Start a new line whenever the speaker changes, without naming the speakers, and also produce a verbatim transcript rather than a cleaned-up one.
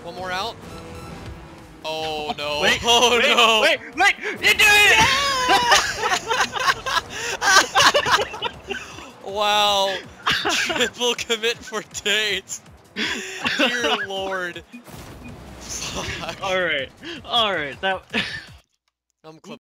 One more out. Oh no.
Wait,
oh
wait,
no.
Wait, wait, you do it!
Wow. Triple commit for dates. Dear lord. Fuck.
Alright, alright, that...
I'm clipping.